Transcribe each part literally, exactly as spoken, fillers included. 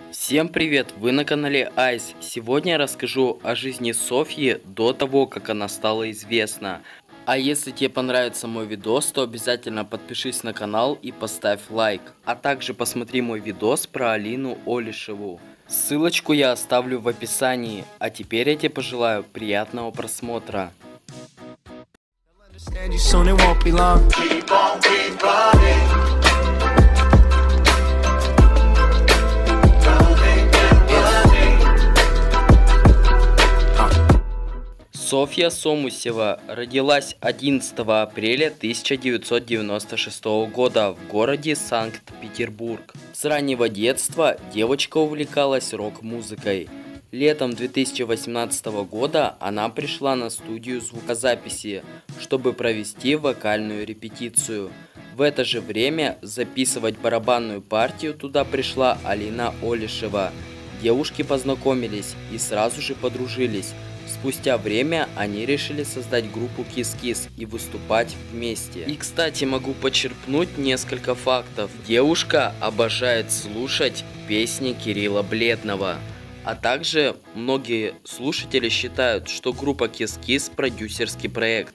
Всем привет! Вы на канале Айс. Сегодня я расскажу о жизни Софьи до того, как она стала известна. А если тебе понравится мой видос, то обязательно подпишись на канал и поставь лайк. А также посмотри мой видос про Алину Олешеву. Ссылочку я оставлю в описании. А теперь я тебе пожелаю приятного просмотра. Софья Сомусева родилась одиннадцатого апреля тысяча девятьсот девяносто шестого года в городе Санкт-Петербург. С раннего детства девочка увлекалась рок-музыкой. Летом две тысячи восемнадцатого года она пришла на студию звукозаписи, чтобы провести вокальную репетицию. В это же время записывать барабанную партию туда пришла Алина Олешева. Девушки познакомились и сразу же подружились. Спустя время они решили создать группу Кис-Кис и выступать вместе. И, кстати, могу почерпнуть несколько фактов. Девушка обожает слушать песни Кирилла Бледного. А также многие слушатели считают, что группа Кис-Кис продюсерский проект.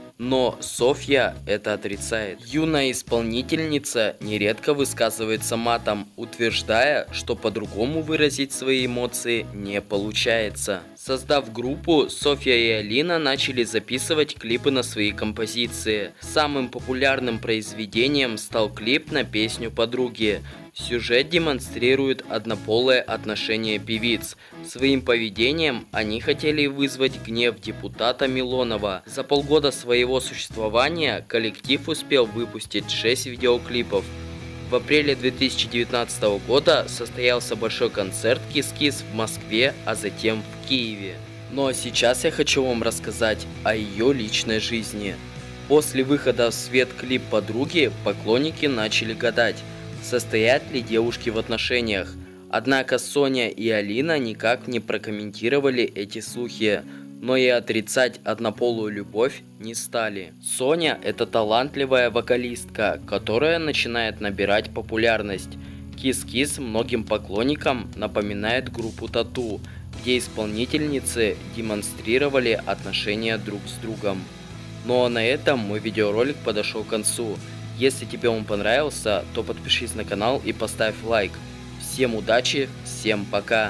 Но Софья это отрицает. Юная исполнительница нередко высказывается матом, утверждая, что по-другому выразить свои эмоции не получается. Создав группу, Софья и Алина начали записывать клипы на свои композиции. Самым популярным произведением стал клип на песню «Подруги». Сюжет демонстрирует однополое отношение певиц. Своим поведением они хотели вызвать гнев депутата Милонова. За полгода своего существования коллектив успел выпустить шесть видеоклипов. В апреле две тысячи девятнадцатого года состоялся большой концерт Кис-Кис в Москве, а затем в Киеве. Ну а сейчас я хочу вам рассказать о ее личной жизни. После выхода в свет клип «Подруги» поклонники начали гадать, состоят ли девушки в отношениях. Однако Соня и Алина никак не прокомментировали эти слухи, но и отрицать однополую любовь не стали. Соня – это талантливая вокалистка, которая начинает набирать популярность. Кис-Кис многим поклонникам напоминает группу Тату, где исполнительницы демонстрировали отношения друг с другом. Ну а на этом мой видеоролик подошел к концу. Если тебе он понравился, то подпишись на канал и поставь лайк. Всем удачи, всем пока.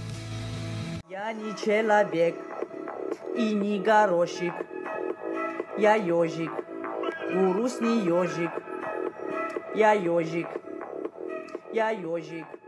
Я не человек и не горошек, я ежик, грустный ежик, я ежик, я ежик.